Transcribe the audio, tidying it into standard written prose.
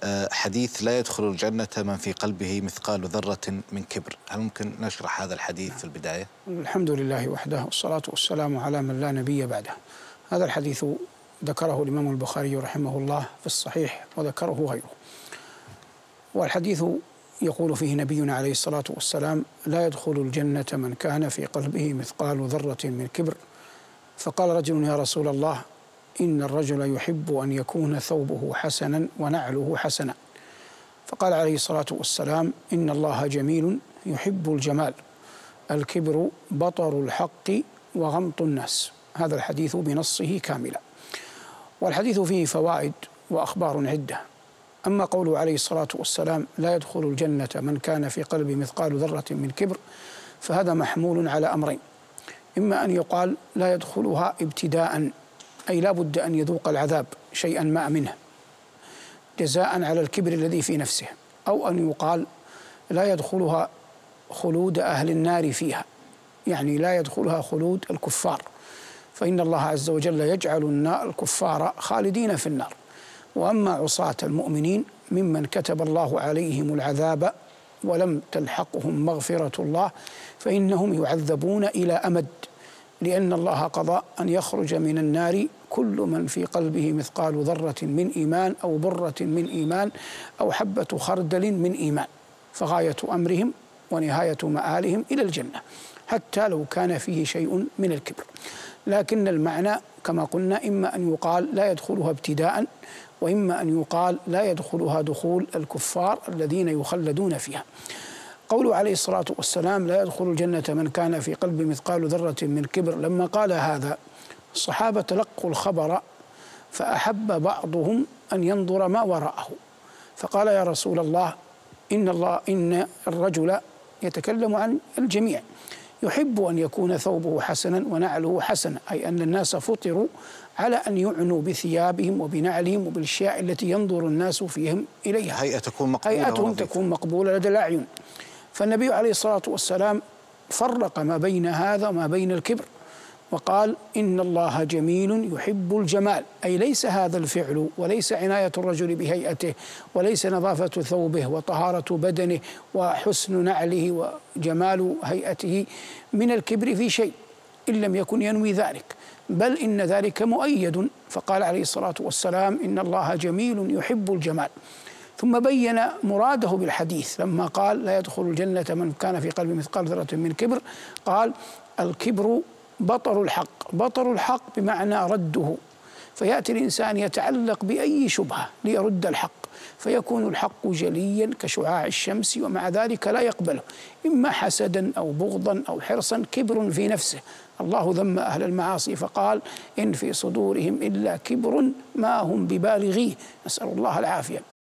حديث لا يدخل الجنة من في قلبه مثقال ذرة من كبر، هل ممكن نشرح هذا الحديث في البداية؟ الحمد لله وحده والصلاة والسلام على من لا نبي بعده. هذا الحديث ذكره الإمام البخاري رحمه الله في الصحيح وذكره غيره، والحديث يقول فيه نبينا عليه الصلاة والسلام: لا يدخل الجنة من كان في قلبه مثقال ذرة من كبر. فقال رجل: يا رسول الله، إن الرجل يحب أن يكون ثوبه حسنا ونعله حسنا. فقال عليه الصلاة والسلام: إن الله جميل يحب الجمال، الكبر بطر الحق وغمط الناس. هذا الحديث بنصه كاملا، والحديث فيه فوائد وأخبار عدة. أما قوله عليه الصلاة والسلام: لا يدخل الجنة من كان في قلبه مثقال ذرة من كبر، فهذا محمول على أمرين: إما أن يقال لا يدخلها ابتداء، أي لا بد أن يذوق العذاب شيئا ما منه جزاء على الكبر الذي في نفسه، أو أن يقال لا يدخلها خلود أهل النار فيها، يعني لا يدخلها خلود الكفار، فإن الله عز وجل يجعل الكفار خالدين في النار. وأما عصاة المؤمنين ممن كتب الله عليهم العذاب ولم تلحقهم مغفرة الله فإنهم يعذبون إلى أمد، لأن الله قضى أن يخرج من النار كل من في قلبه مثقال ذرة من إيمان أو برة من إيمان أو حبة خردل من إيمان، فغاية أمرهم ونهاية مآلهم إلى الجنة، حتى لو كان فيه شيء من الكبر. لكن المعنى كما قلنا إما أن يقال لا يدخلها ابتداء، وإما أن يقال لا يدخلها دخول الكفار الذين يخلدون فيها. قوله عليه الصلاة والسلام: لا يدخل الجنة من كان في قلبه مثقال ذرة من كبر، لما قال هذا الصحابة تلقوا الخبر فأحب بعضهم أن ينظر ما وراءه، فقال: يا رسول الله، إن الرجل يتكلم عن الجميع يحب أن يكون ثوبه حسنا ونعله حسنا، أي أن الناس فطروا على أن يعنوا بثيابهم وبنعلهم وبالأشياء التي ينظر الناس فيهم إليها، هيئتهم تكون مقبولة لدى الأعين. فالنبي عليه الصلاة والسلام فرق ما بين هذا وما بين الكبر، وقال: إن الله جميل يحب الجمال، أي ليس هذا الفعل وليس عناية الرجل بهيئته وليس نظافة ثوبه وطهارة بدنه وحسن نعله وجمال هيئته من الكبر في شيء إن لم يكن ينوي ذلك، بل إن ذلك مؤيد. فقال عليه الصلاة والسلام: إن الله جميل يحب الجمال. ثم بين مراده بالحديث لما قال: لا يدخل الجنة من كان في قلبه مثقال ذرة من كبر، قال: الكبر بطر الحق. بطر الحق بمعنى رده، فيأتي الإنسان يتعلق بأي شبهة ليرد الحق، فيكون الحق جليا كشعاع الشمس، ومع ذلك لا يقبله، إما حسدا أو بغضا أو حرصا، كبر في نفسه. الله ذم أهل المعاصي فقال: إن في صدورهم إلا كبر ما هم ببالغيه، نسأل الله العافية.